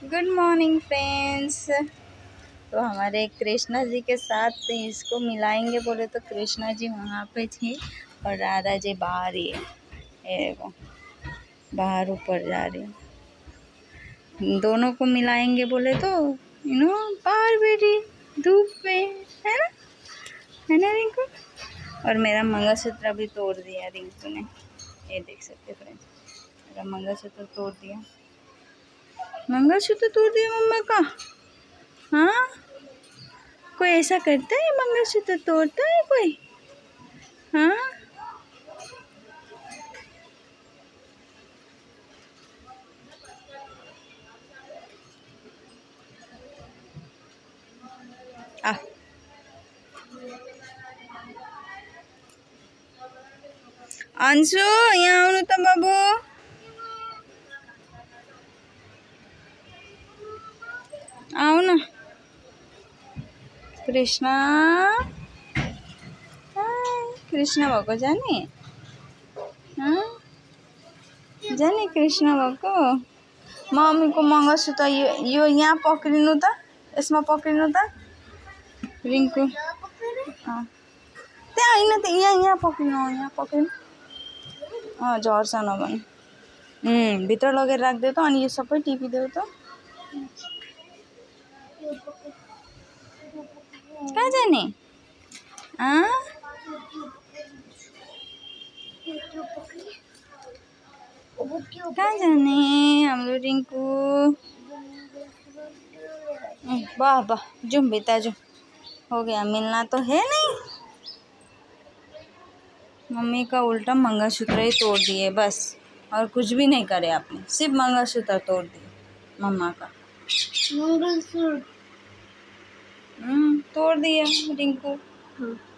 Good morning friends. तो हमारे कृष्णा जी के साथ इसको मिलाएंगे बोले तो कृष्णा जी वहाँ पे थी और राधा जी बाहर ही है। ये देखो बाहर ऊपर जा रही है। दोनों को मिलाएंगे बोले तो बाहर बैठी धूप में है ना रिंकू। और मेरा मंगलसूत्र भी तोड़ दिया रिंकू ने, ये देख सकते फ्रेंड्स, मेरा मंगलसूत्र तोड़ दिया। मंगलसूत्र तोड़ दिया मम्मा का। हाँ, कोई ऐसा करता है? मंगलसूत्र तोड़ता है कोई? हाँ, आ अंशु यहाँ आउनु त बाबू। आऊ न कृष्णा। कृष्णा भएको जाने? जाने कृष्णा भएको? मम्मीको मंगलसूत्र यो यहाँ पक्रिनु त, यसमा पक्रिनु त रिंकू। त्यहाँ होइन त, यहाँ पक्रिनु, यहाँ पक्रिनु। झर्छ नभने भित्र लगेर राखिदेऊ त, अनि यो सबै टिपिदेऊ त। कहाँ जाने? कहाँ जाने हाम्रो रिंकू? वाह वाह, जुम बेटा जुम। हो गया, मिलना तो है नहीं। मम्मी का उल्टा मंगलसूत्र ही तोड़ दिए बस, और कुछ भी नहीं करे आपने, सिर्फ मंगलसूत्र तोड़ दिए मम्मा का। मंगलसूत्र तोड़ दिया रिंकू।